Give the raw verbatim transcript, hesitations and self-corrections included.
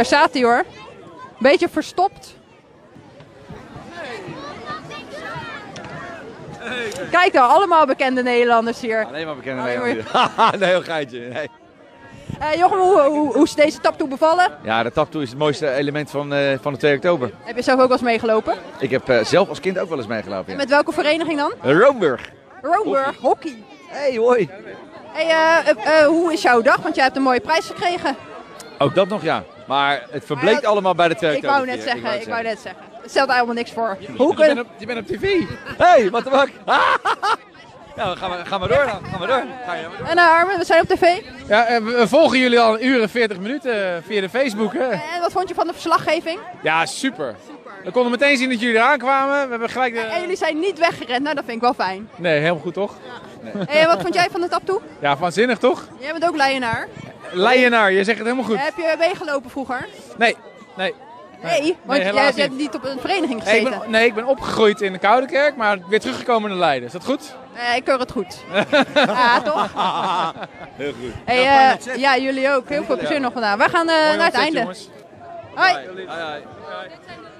Daar staat hij hoor. Beetje verstopt. Kijk dan, allemaal bekende Nederlanders hier. Alleen maar bekende Nederlanders hier. Nee, heel geitje. Nee. Uh, Jochem, hoe, hoe, hoe is deze taptoe bevallen? Ja, de taptoe is het mooiste element van, uh, van de twee oktober. Heb je zelf ook wel eens meegelopen? Ik heb uh, zelf als kind ook wel eens meegelopen. Ja. En met welke vereniging dan? Roomburg. Roomburg, hockey. Hey, hoi. Hey, uh, uh, uh, hoe is jouw dag? Want jij hebt een mooie prijs gekregen. Ook dat nog, ja. Maar het verbleekt maar ja, allemaal bij de twee oktober. Ik wou net zeggen, ik wou, ik wou net zeggen. Het stelt helemaal niks voor. Hoe je, kun... bent op, je bent op tv. Hé, hey, wat de fuck? Ja, gaan we, gaan we door dan. Gaan we door. Ga je door. En uh, Armin, we zijn op tv. Ja, we volgen jullie al een uur en veertig minuten via de Facebook. Hè? En wat vond je van de verslaggeving? Ja, super. super. We konden meteen zien dat jullie eraan kwamen. We hebben gelijk de... En jullie zijn niet weggerend, nou dat vind ik wel fijn. Nee, helemaal goed toch? Ja. Nee. En wat vond jij van de taptoe? Ja, waanzinnig toch? Jij bent ook leienaar. Leienaar, je zegt het helemaal goed. Heb je meegelopen vroeger? Nee, nee. Nee, nee want nee, jij hebt niet. niet op een vereniging gezeten. Nee ik, ben, nee, ik ben opgegroeid in de Koudekerk, maar weer teruggekomen naar Leiden. Is dat goed? Nee, ik keur het goed. Ja, toch? Heel goed. Hey, uh, ja, jullie ook. Heel veel plezier ja. nog vandaag. We gaan uh, naar het einde. Jongens. Hoi. Hoi. Hoi. Hoi.